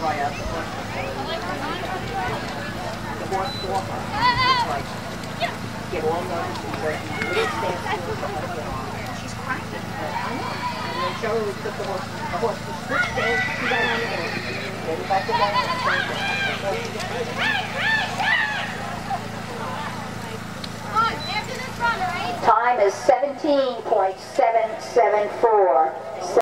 try out the horse. The horse walker. Like, get all those little steps and stuff like that. She's cracking. I know. And then Cheryl would put the horse to switch stance, she got on the horse. Then back to that, Time is 17.774.